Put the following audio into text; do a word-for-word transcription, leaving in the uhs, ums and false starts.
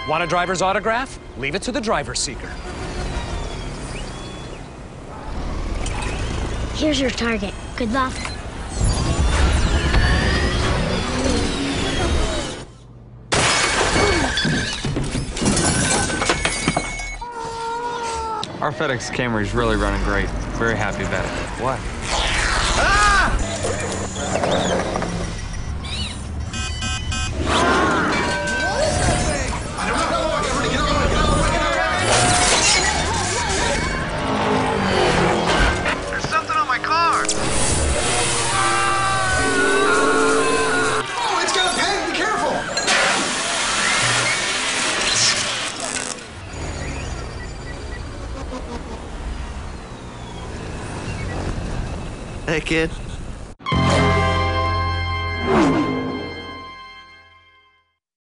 Want a driver's autograph? Leave it to the driver seeker. Here's your target. Good luck. Our FedEx Camry is really running great. Very happy about it. What? Ah! There's something on my car. Oh, it's got a pen. Be careful. Hey, kid.